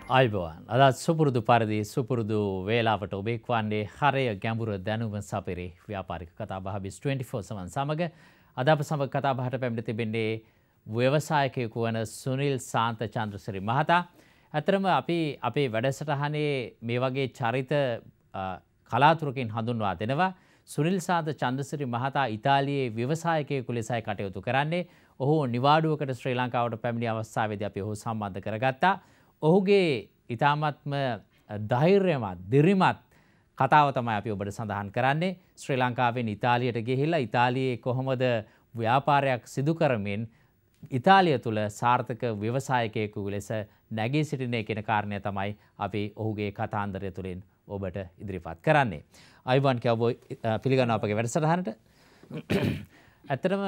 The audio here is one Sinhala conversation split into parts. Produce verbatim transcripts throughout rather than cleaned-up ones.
අයිබෝවන් අදත් සුපුරුදු පරිදි සුපුරුදු වේලාවට ඔබ එක්වන්නේ හරය ගැඹුර දැනුම සපිරි ව්‍යාපාරික කතාබහ බිස් ට්වෙන්ටි ෆෝර් සමන් සමග අද අප සමග කතාබහට පැමිණ තිබෙන්නේ ව්‍යවසායකයෙකු වන සුනිල් සාන්ත චන්ද්‍රසිරි මහතා. ඇත්තටම අපි අපේ වැඩසටහනේ මේ වගේ චරිත කලාතුරකින් හඳුන්වා දෙනවා. සුනිල් සාන්ත චන්ද්‍රසිරි මහතා ඉතාලියේ ව්‍යවසායකයෙකු ලෙසයි කටයුතු කරන්නේ. ඔහු නිවාඩුවකට ශ්‍රී ලංකාවට පැමිණි අවස්ථාවේදී අපි ඔහු සම්බන්ධ කරගත්තා. ඔහුගේ ඉතාමත්ම ධෛර්යමත් දිරිමත් කතාව තමයි අපි ඔබට සඳහන් කරන්නේ. ශ්‍රී ලංකාවෙන් ඉතාලියට ගිහිල්ලා ඉතාලියේ කොහොමද ව්‍යාපාරයක් සිදු කරමින් ඉතාලිය තුළ සාර්ථක ව්‍යවසායකයෙකු ලෙස නැගී සිටින්නේ කියන කාරණය තමයි අපි ඔහුගේ කතාන්දරය තුළින් ඔබට ඉදිරිපත් කරන්නේ. අයිබෝන් කියවෝ පිළිගන්නවා අපගේ වැඩසටහනට. ඇත්තටම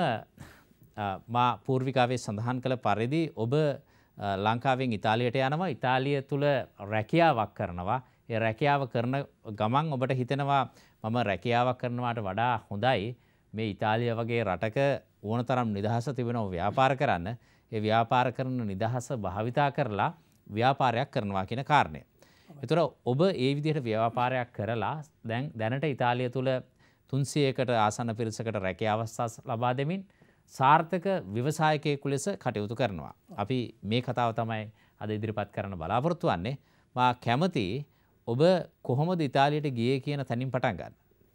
මා පූර්විකාවේ සඳහන් කළ පරිදි ඔබ ලංකාවෙන් ඉතාලියට යනවා. ඉතාලිය තුළ රැකියාවක් කරනවා. ඒ රැකියාව කරන ගමන් ඔබට හිතෙනවා මම රැකියාවක් කරනවාට වඩා හොඳයි මේ ඉතාලිය වගේ රටක ඕනතරම් නිදහස තිබෙනවා ව්‍යාපාර කරන්න. ඒ ව්‍යාපාර කරන නිදහස භාවිතා කරලා ව්‍යාපාරයක් කරනවා කියන කාරණය. ඒතර ඔබ ඒ විදිහට ව්‍යාපාරයක් කරලා දැන් දැනට ඉතාලිය තුළ තුන්සියයකට ආසන්න පිරිසකට රැකියා අවස්ථා ලබා දෙමින් සාර්ථක ව්‍යවසායකයෙකු ලෙස කටයුතු කරනවා. අපි මේ කතාව තමයි අද ඉදිරිපත් කරන්න බලාපොරොත්තු වෙන්නේ. මා කැමති ඔබ කොහොමද ඉතාලියට ගියේ කියන තැනින් පටන් ගන්න.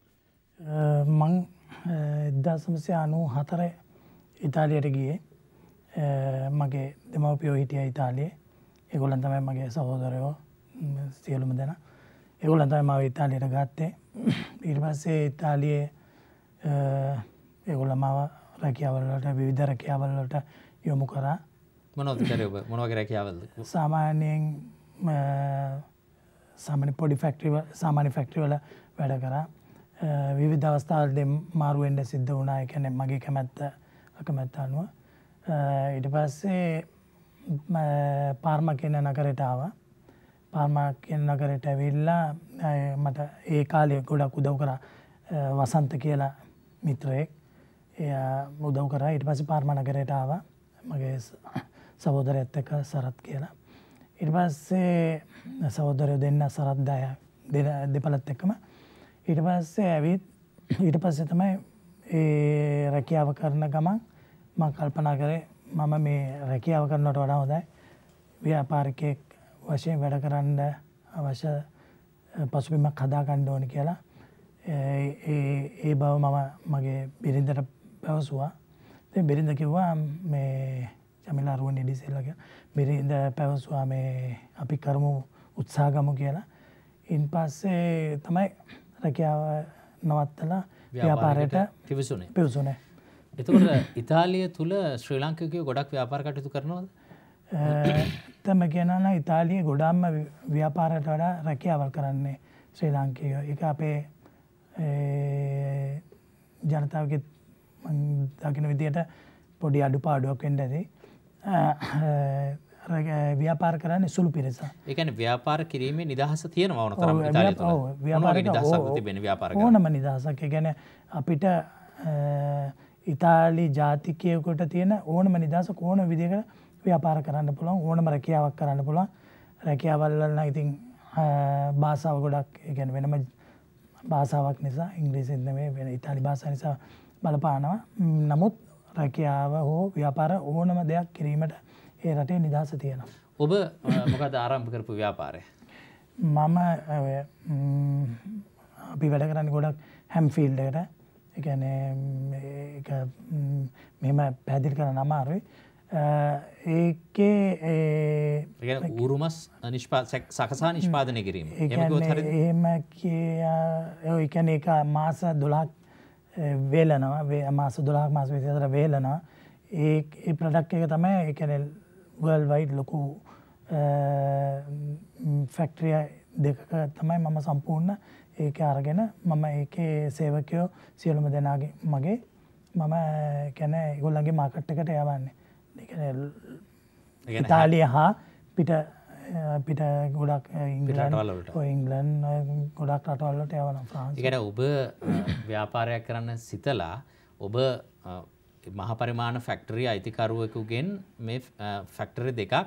මං එක්දාස් නවසිය අනූ හතර ඉතාලියට ගියේ. මගේ දෙමව්පියෝ හිටියා ඉතාලියේ. ඒගොල්ලන් තමයි මගේ සහෝදරයෝ සියලුම දෙනා. ඒගොල්ලන් තමයි මාව ඉතාලියට ගත්තේ. ඊට පස්සේ ඉතාලියේ ඒගොල්ලන් මාව රැකියාවල් වලට විවිධ රැකියාවල් වලට යොමු කරා. මොනවද කරේ ඔබ? මොන වගේ රැකියාවල්ද? සාමාන්‍යයෙන් සාමාන්‍ය පොඩි ෆැක්ටරි වල සාමාන්‍ය ෆැක්ටරි වල වැඩ කරා. විවිධ අවස්ථාවලදී මාරු වෙන්න සිද්ධ වුණා. ඒ කියන්නේ මගේ කැමැත්ත අකමැත්ත අනුව. ඊට පස්සේ පාර්මා කියන නගරයට ආවා. පාර්මා කියන නගරයට ඇවිල්ලා මට ඒ කාලේ ගොඩක් උදව් කරා වසන්ත කියලා මිත්‍රයෙක්. එයා උදව් කරා. ඊට පස්සේ පාර්මා නගරයට ආවා මගේ සහෝදරයත් එක්ක සරත් කියලා. ඊට පස්සේ සහෝදරයෝ දෙන්න සරත් දය දෙපළත් එක්කම ඊට පස්සේ ඇවිත් ඊට පස්සේ තමයි ඒ රැකියාව කරන ගමන් මම කල්පනා කරේ මම මේ රැකියාව කරනවට වඩා හොඳයි ව්‍යාපාරිකයෙක් වශයෙන් වැඩ කරන්න අවශ්‍ය පසුබිමක් හදා ගන්න ඕනේ කියලා. ඒ ඒ බව මම මගේ බිරිඳට පැවසුවා. ඉතින් බිරිඳ කිව්වා මේ චමිලා රුවන් ඉඩිසෙල්ලා කියලා. බිරිඳ පැවසුවා මේ අපි කරමු උත්සාහ ගමු කියලා. ඉන් පස්සේ තමයි රැකියාව නවත්තලා ව්‍යාපාරයට පිවිසුනේ. පිවිසුනේ. එතකොට ඉතාලිය තුල ශ්‍රී ලාංකිකයෝ ගොඩක් ව්‍යාපාර කටයුතු කරනවද? තමයි කියනවා නම් ඉතාලියේ ගොඩාක්ම ව්‍යාපාරයට වඩා රැකියාවල් කරන්නේ ශ්‍රී ලාංකිකයෝ. ඒක අපේ ජනතාවගේ දකින විදියට පොඩි අඩුපාඩුවක් වෙන්න ඇති. ව්‍යාපාර කරන්නේ සුළු පිරිස. ඒ කියන්නේ ව්‍යාපාර කිරීමේ නිදහස තියෙනවා ඕන තරම් ඉතාලිය තුළ. මොන වගේ නිදහසක් තිබෙන ව්‍යාපාර කරන්න? ඕනම නිදහසක්. ඒ කියන්නේ අපිට ඉතාලි ජාතිකයෙකුට තියෙන ඕනම නිදහසක් ඕන විදිහකට ව්‍යාපාර කරන්න පුළුවන්. ඕනම රැකියාවක් කරන්න පුළුවන්. රැකියාවල් වල නම් ඉතින් භාෂාව ගොඩක් ඒ කියන්නේ වෙනම භාෂාවක් නිසා ඉංග්‍රීසියෙන් නෙමෙයි වෙන ඉතාලි භාෂාව නිසා බලපානවා. නමුත් රැකියාව හෝ ව්‍යාපාර ඕනම දෙයක් කිරීමට ඒ රටේ නිදහස තියෙනවා. ඔබ මොකද ආරම්භ කරපු ව්‍යාපාරය? මම අපි වැඩ කරන්නේ ගොඩක් හැම්ෆීල්ඩ් එකට. ඒ කියන්නේ ඒක මෙහෙම පැහැදිලි කරන්න අමාරුයි. ඒකේ ඒ උරුමස් සකසා නිෂ්පාදනය කිරීම. එහෙම කියා ඒ කියන්නේ ඒක මාස දොළහක් වේලනවා. මාස දොළහක් මාස විතර වේලනවා. ඒ ඒ ප්‍රොඩක්ට් එක තමයි ඒ කියන්නේ වර්ල්ඩ් වයිඩ් ලොකු ෆැක්ටරි දෙකක තමයි මම සම්පූර්ණ ඒක අරගෙන මම ඒකේ සේවකයෝ සියලුම දෙනාගේ මගේ මම කියන්නේ ඒගොල්ලන්ගේ මාකට් එකට යවන්නේ. ඒ කියන්නේ ඉතාලිය හා පිට පිට ගොඩක් ඉංග්ලන්ඩ් ඉංග්ලන්ඩ් ගොඩක් රටවල් වලට යවනවා. ෆ්‍රාන්ස්. ඒ කියන්නේ ඔබ ව්‍යාපාරයක් කරන්න සිතලා ඔබ මහ පරිමාණ ෆැක්ටරි අයිතිකරුවෙකුගෙන් මේ ෆැක්ටරි දෙකක්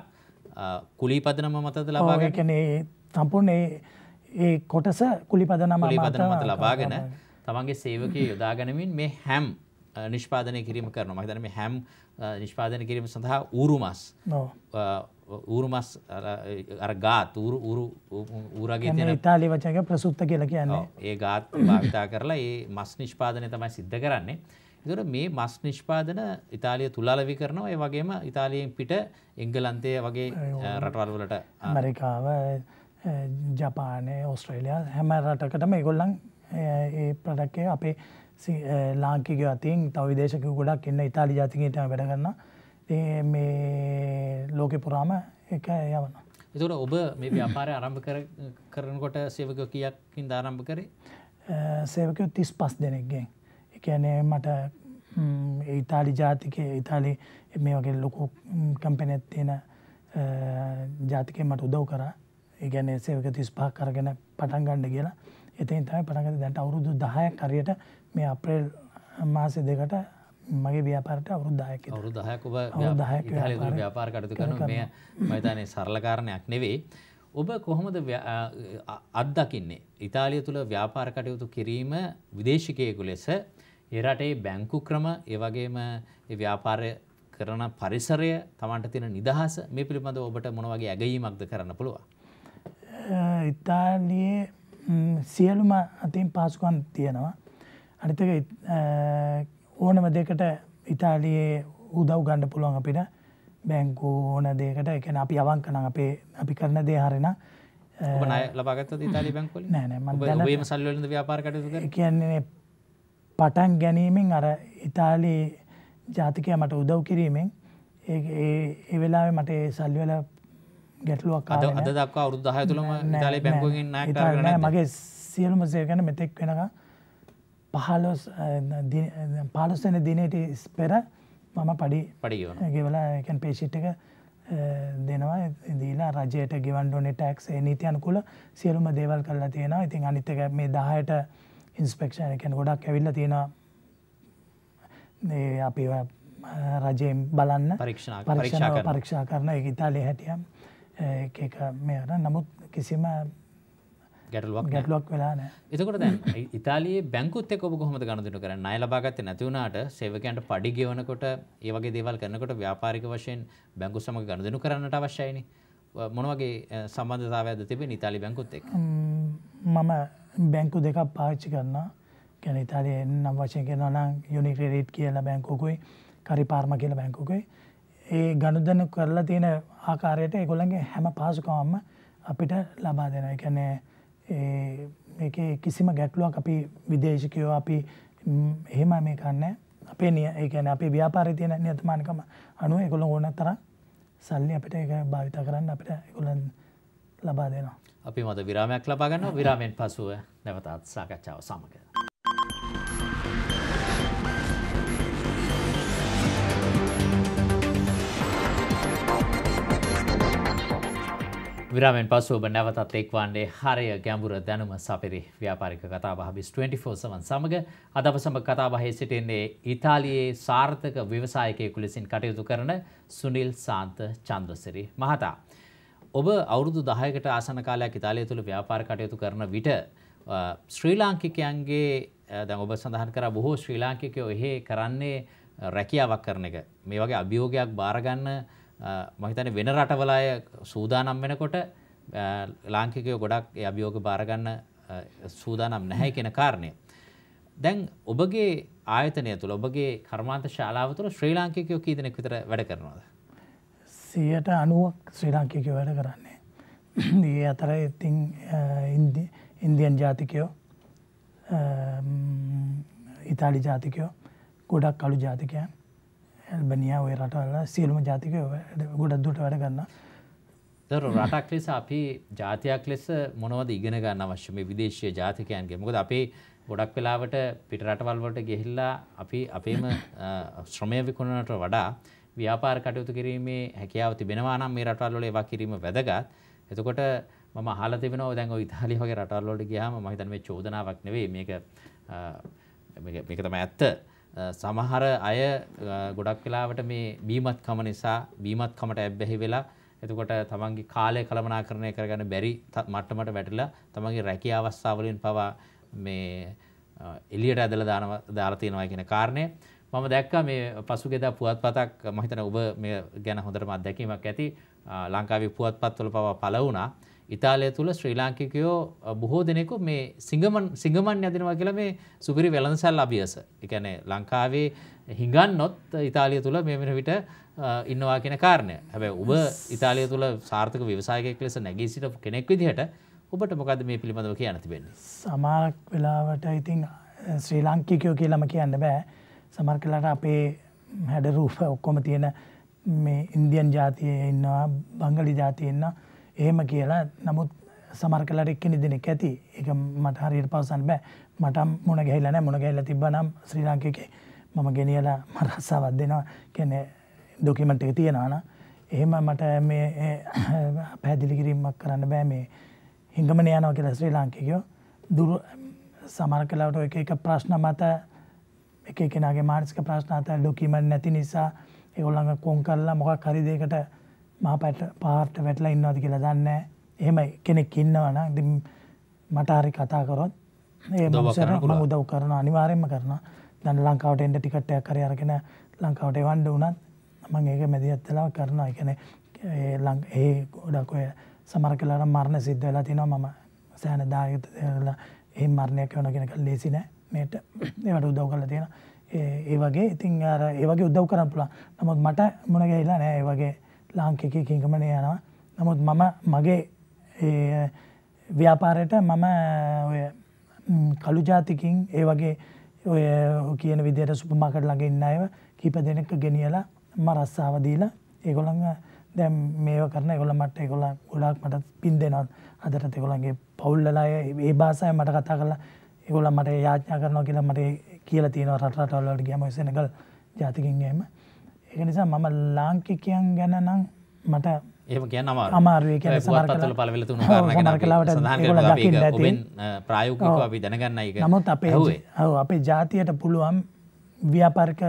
කුලී පදනම මතද ලබා ගන්න. ඒ කියන්නේ සම්පූර්ණ ඒ කොටස කුලී පදනම කුලී පදනම මත ලබාගෙන තමන්ගේ සේවකයෝ යොදා ගනිමින් මේ හැම් නිෂ්පාදනය කිරීම කරනවා. මම හිතන්නේ මේ හැම් නිෂ්පාදනය කිරීම සඳහා ඌරු මස් ඌරු මස් අර ගාත් ඌරු ඌරු ඌරගේ තියෙන ඉතාලි වචනයක ප්‍රසුත්ත කියලා කියන්නේ. ඒ ගාත් භාවිතා කරලා ඒ මස් නිෂ්පාදනය තමයි සිද්ධ කරන්නේ. ඒතර මේ මස් නිෂ්පාදන ඉතාලිය තුල අලෙවි කරනවා. ඒ වගේම ඉතාලියෙන් පිට එංගලන්තය වගේ රටවල් වලට ඇමරිකාව, ජපානය, ඕස්ට්‍රේලියා හැම රටකටම ඒගොල්ලන් ඒ ප්‍රොඩක්ට් එක අපේ ලාංකිකයෝ අතින් තව විදේශිකයෝ ගොඩක් ඉන්න ඉතාලි ජාතිකයන්ට වැඩ කරනවා. ඉතින් මේ ලෝකේ පුරාම ඒක යවනවා. ඒතකොට ඔබ මේ ව්‍යාපාරය ආරම්භ කරනකොට සේවකයෝ කීයක්කින්ද ආරම්භ කරේ? සේවකයෝ තිස් පහ දෙනෙක්ගෙන්. ඒ කියන්නේ මට ඉතාලි ජාතිකයේ ඉතාලි මේ වගේ ලොකු කම්පැනියක් තියෙන ජාතිකයෙක් මට උදව් කරා. ඒ කියන්නේ සේවක තිස් පහක් අරගෙන පටන් ගන්න කියලා. එතෙන් තමයි පටන් ගත්තේ. දැන් අවුරුදු දහයක් හරියට මේ අප්‍රේල් මාසේ දෙකට මගේ ව්‍යාපාරයට අවුරුදු දහයක් ඉතින්. අවුරුදු දහයක් ඔබ ඉතාලිය තුල ව්‍යාපාර කටයුතු කරනවා. මේ මම හිතන්නේ සරල කාරණයක් නෙවෙයි. ඔබ කොහොමද අත්දකින්නේ ඉතාලිය තුල ව්‍යාපාර කටයුතු කිරීම විදේශිකයෙකු ලෙස? ඒ රටේ බැංකු ක්‍රම, ඒ වගේම ඒ ව්‍යාපාරය කරන පරිසරය, Tamanට තියෙන නිදහස මේ පිළිබඳව ඔබට මොන වගේ ඇගයීමක්ද කරන්න පුළුවන්? ඉතාලියේ සියලුම අතින් පහසුකම් තියෙනවා. අනිත් එක ඕනම දෙයකට ඉතාලියේ උදව් ගන්න පුළුවන් අපිට. බැංකු ඕන දෙයකට. ඒ කියන්නේ අපි අවංක නම් අපේ අපි කරන දේ හරිනම් ඔබ ණය ලබා ගත්තද ඉතාලි බැංකුව වලින්? නෑ නෑ මම දැන් ඔබ මේ සල්ලි වලින්ද ව්‍යාපාර කටයුතු කරන්නේ? ඒ කියන්නේ පටන් ගැනීමෙන් අර ඉතාලි ජාතිකයා මට උදව් කිරීමෙන් ඒ ඒ වෙලාවේ මට ඒ සල්ලි වල ගැටලුවක් ආවේ නෑ. අද අද දක්වා අවුරුදු දහය තුලම ඉතාලි බැංකුවකින් ණයක් අරගෙන නැද්ද? මගේ සියලුම සේවකයන් මෙතෙක් වෙනකන් පහළොස් පහළොස් වෙනි දිනේට පෙර මම පඩි පඩි ගෙවලා ඒ කියන්නේ පේ ෂීට් එක දෙනවා. දීලා රජයට ගෙවන්න ඕනේ ටැක්ස් ඒ නීති අනුකූල සියලුම දේවල් කරලා තියෙනවා. ඉතින් අනිත් එක මේ දහයට ඉන්ස්පෙක්ෂන් එක ගොඩක් ඇවිල්ලා තියෙනවා. මේ අපි රජයෙන් බලන්න පරීක්ෂා පරීක්ෂා පරීක්ෂා කරන ඒක ඉතාලියේ හැටියට ඒක එක මේ අර නමුත් කිසිම ගැටලුවක් ගැටලුවක් වෙලා නැහැ. එතකොට දැන් ඉතාලියේ බැංකුත් එක්ක ඔබ කොහොමද ගනුදෙනු කරන්නේ? ණය ලබා ගත්තේ නැති වුණාට සේවකයන්ට පඩි ගෙවනකොට ඒ වගේ දේවල් කරනකොට ව්‍යාපාරික වශයෙන් බැංකු සමග ගනුදෙනු කරන්නට අවශ්‍යයිනේ. මොන වගේ සම්බන්ධතාවයක්ද තිබෙන්නේ ඉතාලි බැංකුත් එක්ක? මම බැංකු දෙකක් පාවිච්චි කරනවා. කියන්නේ ඉතාලියේ නම් වශයෙන් කියනවා නම් යුනික්‍රෙඩිට් කියලා බැංකුවකුයි කරිපාර්මා කියලා බැංකුවකුයි. ඒ ගනුදෙනු කරලා තියෙන ආකාරයට ඒගොල්ලන්ගේ හැම පහසුකමක්ම අපිට ලබා දෙනවා. ඒ කියන්නේ ඒ මේකේ කිසිම ගැටලුවක් අපි විදේශිකයෝ අපි එහෙම මේ කරන්නේ අපේ ඒ කියන්නේ අපේ ව්‍යාපාරයේ තියෙන නියතමානිකම අනුව ඒගොල්ලෝ ඕන තරම් සල්ලි අපිට ඒක භාවිත කරන්න අපිට ඒගොල්ලන් ලබා දෙනවා. අපි මත විරාමයක් ලබා ගන්නවා. විරාමයෙන් පසුව නැවතත් සාකච්ඡාව සමග. විරාමෙන් පසු ඔබ නැවතත් එක්වන්නේ හරය ගැඹුර දැනුම සපිරි ව්‍යාපාරික කතාබහ බිස් ට්වෙන්ටි ෆෝර් සෙවන් සමග අද අප සමග කතාබහේ සිටින්නේ ඉතාලියේ සාර්ථක ව්‍යවසායකයෙකු ලෙසින් කටයුතු කරන සුනිල් සාන්ත චන්ද්‍රසිරි මහතා. ඔබ අවුරුදු දහයකට ආසන්න කාලයක් ඉතාලිය තුළ ව්‍යාපාර කටයුතු කරන විට ශ්‍රී ලාංකිකයන්ගේ දැන් ඔබ සඳහන් කරා බොහෝ ශ්‍රී ලාංකිකයෝ එහි කරන්නේ රැකියාවක් කරන එක. මේ වගේ අභියෝගයක් බාර ගන්න මම හිතන්නේ වෙන රටවල අය සූදානම් වෙනකොට ලාංකිකයෝ ගොඩක් ඒ අභියෝග බාර ගන්න සූදානම් නැහැ කියන කාරණය. දැන් ඔබගේ ආයතනය තුළ ඔබගේ කර්මාන්ත ශාලාව තුළ ශ්‍රී ලාංකිකයෝ කී දෙනෙක් විතර වැඩ කරනවද? සියයට අනූවක් ශ්‍රී ලාංකිකයෝ වැඩ කරන්නේ. ඒ අතර ඉතින් ඉන්දියන් ජාතිකයෝ, ඉතාලි ජාතිකයෝ, ගොඩක් අලු ජාතිකයන්, ඇල්බනියා ඔය රටවල සියලුම ජාතිකයෝ ගොඩක් දුරට වැඩ කරනවා. දර රටක් ලෙස අපි ජාතියක් ලෙස මොනවද ඉගෙන ගන්න අවශ්‍ය මේ විදේශීය ජාතිකයන්ගේ? මොකද අපේ ගොඩක් වෙලාවට පිට රටවල් වලට ගිහිල්ලා අපි අපේම ශ්‍රමය විකුණනට වඩා ව්‍යාපාර කටයුතු කිරීමේ හැකියාව තිබෙනවා නම් මේ රටවල් වල ඒවා කිරීම වැදගත්. එතකොට මම අහලා තිබෙනවා දැන් ඔය ඉතාලිය වගේ රටවල් වලට ගියාම මම හිතන්නේ මේ චෝදනාවක් නෙවෙයි මේක මේක මේක තමයි ඇත්ත. සමහර අය ගොඩක් වෙලාවට මේ බීමත්කම නිසා බීමත්කමට ඇබ්බැහි වෙලා එතකොට තමන්ගේ කාලය කළමනාකරණය කරගන්න බැරි මට්ටමට වැටිලා තමන්ගේ රැකියාව අවස්ථාවලින් පවා මේ එළියට ඇදලා දානවා දාලා තියෙනවා කියන කාරණය මම දැක්කා මේ පසුගියදා පුවත්පතක් මම හිතනවා ඔබ මේ ගැන හොඳටම අත්දැකීමක් ඇති ලංකාවේ පුවත්පත්වල පවා පළ වුණා ඉතාලිය තුල ශ්‍රී ලාංකිකයෝ බොහෝ දෙනෙකු මේ සිංගමන් සිංගමන් යදිනවා කියලා මේ සුපිරි වෙළඳසල් අභියස. ඒ කියන්නේ ලංකාවේ හිඟන්නොත් ඉතාලිය තුල මේ වෙන විට ඉන්නවා කියන කාරණය. හැබැයි ඔබ ඉතාලිය තුල සාර්ථක ව්‍යවසායකයෙක් ලෙස නැගී සිටපු කෙනෙක් විදිහට ඔබට මොකද්ද මේ පිළිබඳව කියන්න තිබෙන්නේ? සමහරක් වෙලාවට ඉතින් ශ්‍රී ලාංකිකයෝ කියලාම කියන්න බෑ. සමහර කලට අපේ හැඩ රූප ඔක්කොම තියෙන මේ ඉන්දියන් ජාතියේ ඉන්නවා, බංගලි ජාතියේ ඉන්නවා. එහෙම කියලා නමුත් සමහර කලට එක්කෙනෙක් දෙනෙක් ඇති. ඒක මට හරියට පවසන්න බෑ. මට මුණ ගැහිලා නැහැ. මුණ ගැහිලා තිබ්බනම් ශ්‍රී ලාංකිකේ මම ගෙනියලා මට රස්සාවක් දෙනවා. කියන්නේ ඩොකියුමන්ට් එක තියනවා නා. එහෙම මට මේ පැහැදිලි කිරීමක් කරන්න බෑ මේ හිඟමන යනවා කියලා ශ්‍රී ලාංකිකයෝ. දුර සමහර කලට එක එක ප්‍රශ්න මත එක එකනාගේ මානසික ප්‍රශ්න අත ඩොකියුමන්ට් නැති නිසා ඒගොල්ලන්ව කොන් කරලා මොකක් හරි දෙයකට මහ පාට වැටලා ඉන්නවද කියලා දන්නේ නැහැ. එහෙම කෙනෙක් ඉන්නවා නම් ඉතින් මට හරි කතා කරොත් ඒ මනුස්සයන්ට මම උදව් කරනවා අනිවාර්යයෙන්ම කරනවා. දැන් ලංකාවට එන්න ටිකට් එකක් හරි අරගෙන ලංකාවට එවන්න උනත් මම ඒක මැදිහත් වෙලා කරනවා. ඒ කියන්නේ ඒ ඒ ගොඩක් ඔය සමහර කලාර මරණ සිද්ධ වෙලා තිනවා. මම සෑහෙන දායක වෙලා ඒ මරණයක් වෙනවා කියන එක ලේසි නෑ. මේට ඒවට උදව් කරලා තියෙනවා. ඒ වගේ ඉතින් අර ඒ වගේ උදව් කරන්න පුළුවන්. නමුත් මට මොන ගියලා නෑ ඒ වගේ ලාංකිකයෙක් හිඟමනේ යනවා. නමුත් මම මගේ ඒ ව්‍යාපාරයට මම ඔය කළු ජාතිකින් ඒ වගේ ඔය කියන විදිහට සුපර් මාකට් ළඟ ඉන්න අයව කීප දෙනෙක් ගෙනියලා මම රස්සාව දීලා ඒගොල්ලන් දැන් මේව කරන ඒගොල්ලන් මට ඒගොල්ලන් ගොඩාක් මට පින් දෙනවා. අදටත් ඒගොල්ලන්ගේ පවුල් වල අය මේ භාෂාවෙන් මට කතා කරලා ඒගොල්ලන් මට යාඥා කරනවා කියලා මට කියලා තියෙනවා. රට රටවල් වලට ගියාම සෙනගල් ජාතිකින් එහෙම. ඒක නිසා මම ලාංකිකයන් ගැන නම් මට එහෙම කියන්න අමාරුයි. අමාරුයි. ඒ කියන්නේ සමහර පොත්පත්වල පළවෙල තුන උදාහරණ ගැන අපි සඳහන් කරලා අපි ඒක ඔබෙන් ප්‍රායෝගිකව අපි දැනගන්නයි ඒක. නමුත් අපේ ඔව් අපේ ජාතියට පුළුවන් ව්‍යාපාරික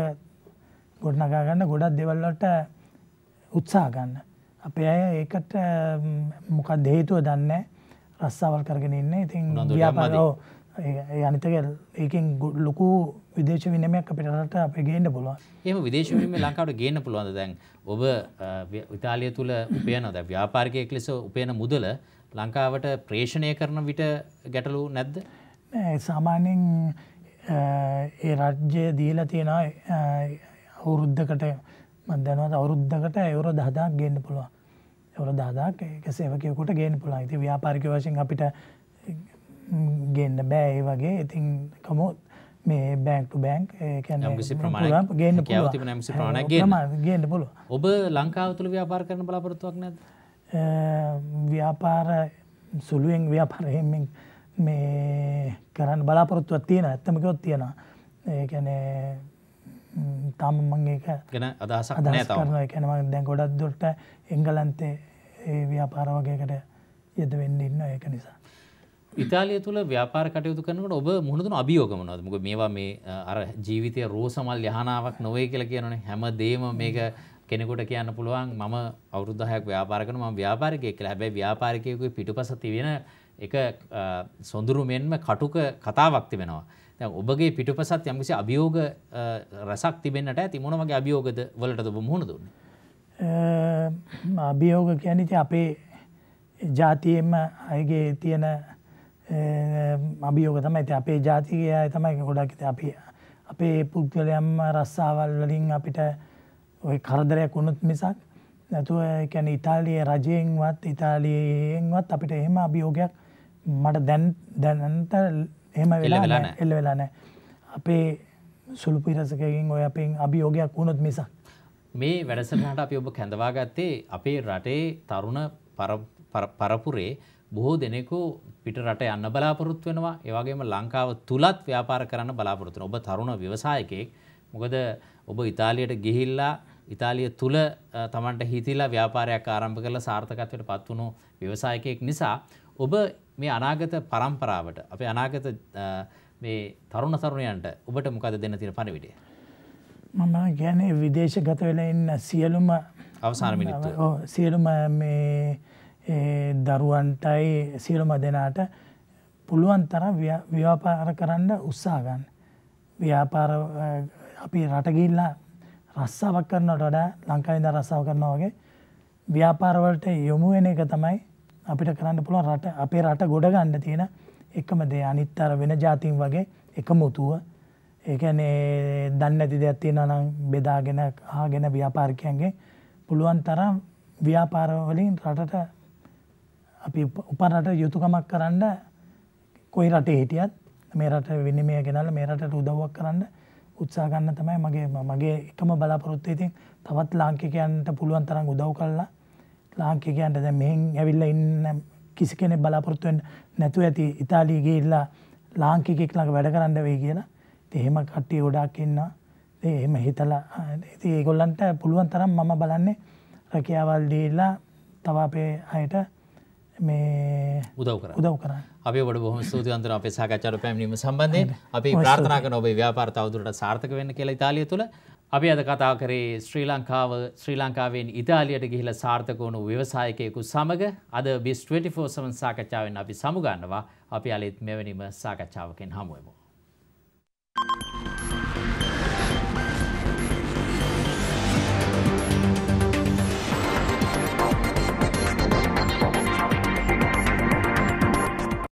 ගොඩනගා ගන්න ගොඩක් දේවල් වලට උත්සාහ ගන්න. අපේ අය ඒකට මොකක්ද හේතුව දන්නේ නැහැ. රස්සාවල් කරගෙන ඉන්නේ. ඉතින් ව්‍යාපාර ඔව් ඒ අනිත් එක ඒකෙන් ලොකු විදේශ විනිමයක් අපිට රටට අපේ ගේන්න පුළුවන්. එහෙම විදේශ විනිමය ලංකාවට ගේන්න පුළුවන්ද? දැන් ඔබ ඉතාලිය තුල උපයන දැන් ව්‍යාපාරිකයෙක් ලෙස උපයන මුදල ලංකාවට ප්‍රේෂණය කරන විට ගැටලු නැද්ද? නෑ සාමාන්‍යයෙන් ඒ රාජ්‍ය දීලා තියෙනවා අවුරුද්දකට මම දන්නවා අවුරුද්දකට යුරෝ දහදාක් ගේන්න පුළුවන්. යුරෝ දහදාක් ඒක සේවකයෙකුට ගේන්න පුළුවන්. ඉතින් ව්‍යාපාරික වශයෙන් අපිට ගේන්න බෑ ඒ වගේ. ඉතින් කමෝ මේ බැංක් ටු බැංක් ඒ කියන්නේ යම්කිසි ප්‍රමාණයක් ගේන්න පුළුවන්. තිබෙන යම්කිසි ප්‍රමාණයක් ගේන්න. ගේන්න පුළුවන්. ඔබ ලංකාව තුල ව්‍යාපාර කරන්න බලාපොරොත්තුවක් නැද්ද? ව්‍යාපාර සුළුවෙන් ව්‍යාපාර හැමෙන් මේ කරන්න බලාපොරොත්තුවක් තියෙනවා. ඇත්තම කිව්වොත් තියෙනවා. ඒ කියන්නේ තාම මම ඒක ගැන අදහසක් නැහැ තාම. ඒ කියන්නේ මම දැන් ගොඩක් දුරට එංගලන්තේ ඒ ව්‍යාපාර වගේකට යෙද වෙන්න ඉන්නවා. ඒක නිසා ඉතාලිය තුල ව්‍යාපාර කටයුතු කරනකොට ඔබ මුහුණ දුන අභියෝග මොනවද? මොකද මේවා මේ අර ජීවිතයේ රෝසමල් යහනාවක් නොවේ කියලා කියනෝනේ. හැමදේම මේක කෙනෙකුට කියන්න පුළුවන් මම අවුරුදු දහයක් ව්යාපාර කරනවා මම ව්‍යාපාරිකයෙක් කියලා. හැබැයි ව්යාපාරිකයෙකුගේ පිටුපස තිබෙන එක සොඳුරු මෙන්ම කටුක කතාවක් තිබෙනවා. දැන් ඔබගේ පිටුපසත් යම්කිසි අභියෝග රසක් තිබෙන්නට ඇති. මොන වගේ අභියෝගද වලටද ඔබ මුහුණ දුන්නේ? අභියෝග කියන්නේ ඉතින් අපේ ජාතියෙම අයගේ තියෙන අභියෝග තමයි. ඉතින් අපේ ජාතියේ අය තමයි ගොඩක් ඉතින් අපි අපේ පුද්ගලයන්ම රස්සාවල් වලින් අපිට ওই කරදරයක් වුණොත් මිසක් නැතුව ඒ කියන්නේ ඉතාලියේ රජයෙන්වත් ඉතාලියෙන්වත් අපිට එහෙම අභියෝගයක් මට දැන් දැනන්ට එහෙම වෙලා නැහැ. එල්ල වෙලා නැහැ. අපේ සුළු පිරසකකින් ඔය අපෙන් අභියෝගයක් වුණොත් මිසක් මේ වැඩසටහනට අපි ඔබ කැඳවා ගත්තේ අපේ රටේ තරුණ පරපුරේ බොහෝ දෙනෙකු පිට රට යන්න බලාපොරොත්තු වෙනවා. ඒ වගේම ලංකාව තුලත් ව්‍යාපාර කරන්න බලාපොරොත්තු වෙනවා. ඔබ තරුණ ව්‍යවසායකයෙක්. මොකද ඔබ ඉතාලියට ගිහිල්ලා ඉතාලිය තුල තමන්ට හිතිලා ව්‍යාපාරයක් ආරම්භ කරලා සාර්ථකත්වයට පත් වුණු ව්‍යවසායකයෙක් නිසා ඔබ මේ අනාගත පරම්පරාවට අපේ අනාගත මේ තරුණ තරුණයන්ට ඔබට මොකද දෙන්න තියෙන පණිවිඩය? මම කියන්නේ විදේශගත වෙලා ඉන්න සියලුම අවසාන මිනිත්තුව. සියලුම මේ දරුවන්ටයි සියලුම දෙනාට පුළුවන් තරම් ව්‍යාපාර කරන්න උත්සාහ ගන්න. ව්‍යාපාර අපි රට ගිහිල්ලා රස්සාවක් කරනවට වඩා ලංකාවේ ඉඳන් රස්සාව කරනවා වගේ ව්‍යාපාර වලට යොමු වෙන එක තමයි අපිට කරන්න පුළුවන් රට අපේ රට ගොඩ ගන්න තියෙන එකම දේ. අනිත් අර වෙන ජාතීන් වගේ එකමුතුව ඒ කියන්නේ දන්නේ නැති දෙයක් තියෙනවා නම් බෙදාගෙන ආගෙන ව්‍යාපාරිකයන්ගේ පුළුවන් තරම් ව්‍යාපාර වලින් රටට අපි උපන් රට යුතුයකමක් කරන්න කොයි රටේ හිටියත් මේ රට විනිමය ගෙනල්ලා මේ රටට උදව්වක් කරන්න උත්සාහ ගන්න තමයි මගේ මගේ එකම බලාපොරොත්තුව. ඉතින් තවත් ලාංකිකයන්ට පුළුවන් තරම් උදව් කළා ලාංකිකයන්ට දැන් මෙහෙන් ඇවිල්ලා ඉන්න කිසි කෙනෙක් බලාපොරොත්තු වෙන්නේ නැතුව ඇති ඉතාලිය ගිහිල්ලා ලාංකිකෙක් ළඟ වැඩ කරන්න වෙයි කියලා. ඉතින් එහෙම කට්ටිය ගොඩාක් ඉන්නවා. ඉතින් එහෙම හිතලා ඉතින් ඒගොල්ලන්ට පුළුවන් තරම් මම බලන්නේ රැකියාවල් දීලා තව අපේ අයට මේ උදව් කරා. උදව් කරා. අපි ඔබට බොහොම ස්තුතිවන්ත වෙනවා අපේ සාකච්ඡාවට පැමිණීම සම්බන්ධයෙන්. අපි ප්‍රාර්ථනා කරනවා ඔබේ ව්‍යාපාර තවදුරටත් සාර්ථක වෙන්න කියලා ඉතාලිය තුල. අපි අද කතා කරේ ශ්‍රී ලංකාව ශ්‍රී ලංකාවෙන් ඉතාලියට ගිහිලා සාර්ථක වුණු ව්‍යවසායකයෙකු සමග අද බිස් ට්වෙන්ටි ෆෝර් සෙවන් සාකච්ඡාවෙන් අපි සමු ගන්නවා. අපි අලෙත් මෙවැනිම සාකච්ඡාවකින් හමු වෙමු.